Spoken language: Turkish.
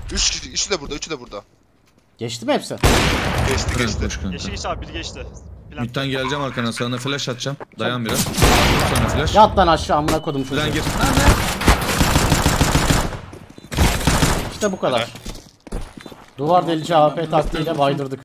Üç kişi, üçü de burada, üçü de burada. Geçti mi hepsi? Geçti Kanka geçti. koş kanka. Geçti geçti abi, biri geçti. Plan. Mid'den geleceğim arkana, sana flash atacağım. Dayan biraz. Sana flash. Yat lan aşağı amına kodum çocuğu. Lan gir. İşte bu kadar. Duvar delici AP taktiğiyle baydırdık.